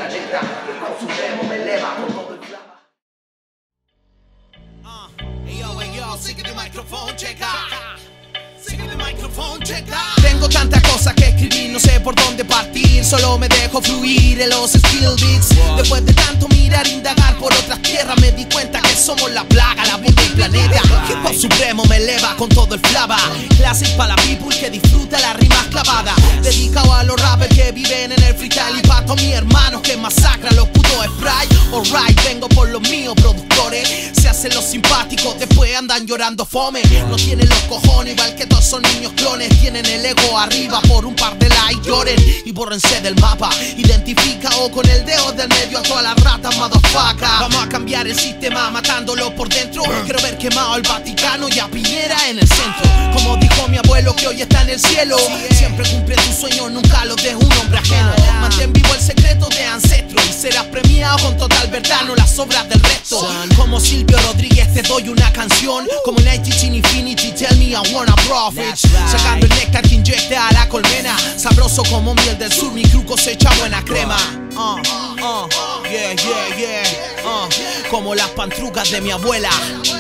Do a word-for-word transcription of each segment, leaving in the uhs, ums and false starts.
planeta. El caos supremo me eleva con todo el flama. Uh, hey yo, hey yo, sigue el micrófono, checa. Sigue el micrófono, checa. Tengo tanta cosa que escribir, no sé por dónde partir. Solo me dejo fluir en los skill beats. Después de tanto mirar, indagar por otras tierras, me di cuenta que somos la plaga, la vida del planeta. Hip hop supremo me eleva con todo el flava. Classic para la people que disfruta las rimas clavadas. Dedicado a los rappers que viven en el freestyle. Y pa' todos mis hermanos que masacran los putos sprites. Alright, vengo por los míos productores. Se hacen los simpáticos, después andan llorando fome. No tienen los cojones, igual que todos son niños clones. Tienen el ego arriba por un par de likes, lloren y bórrense del mapa. Identifica o con el dedo del medio a todas las ratas, motherfucker. Vamos a cambiar el sistema matándolo por dentro. Quiero ver quemado el Vaticano y a Piñera en el centro. Como dijo mi abuelo que hoy está en el cielo, siempre cumple tus sueños, nunca los deja un hombre ajeno. Mantén vivo el secreto de ancestros y serás premiado con total verdad, no las obras del resto. Como Silvio Rodríguez te doy una canción, como Nightingale in Infinity, tell me I wanna profit. Sacando el néctar que inyecta a la colmena, sabroso como miel del sur, mi crew cosecha buena crema. Uh, uh, yeah, yeah, yeah. Uh, como las pantrucas de mi abuela.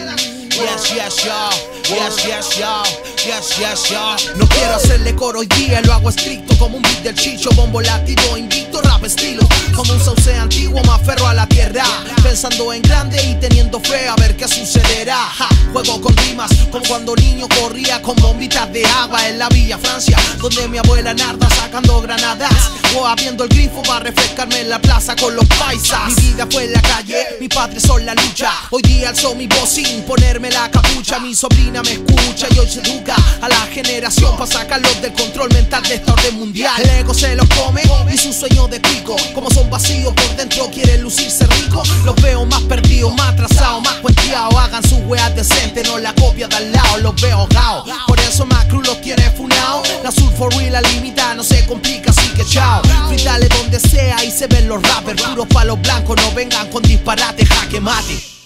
Yes, yes, yo. Yes, yes, yo. Yes, yes, yo. No quiero hacerle coro hoy día, lo hago estricto como un beat del chicho, bombo latido, invicto, rap estilo. Como un sauce antiguo, más ferro a la tierra. Pensando en grande y teniendo fe a ver qué sucederá. Ja, juego con rimas, como cuando niño corría con bombitas de agua en la Villa Francia, donde mi abuela narda sacando granadas. O abriendo el grifo para refrescarme en la plaza con los paisas. Mi vida fue en la calle, mis padres son la lucha. Hoy día alzo mi voz sin ponerme la capucha. Mi sobrina me escucha y hoy se educa a la generación para sacarlos del control mental de esta orden mundial. El ego se los come y su sueño de pico. Como son vacíos por dentro, quieren lucirse rico. Los veo más perdidos, más atrasados, más cuenteados. Hagan sus weas decentes, no la copia de al lado. Los veo ahogados, por eso más cruz los tiene funao. La sur for real, la limita, no se complica, así que chao. Fritale donde sea y se ven los rappers. Puros palos blancos, no vengan con disparates, jaque mate.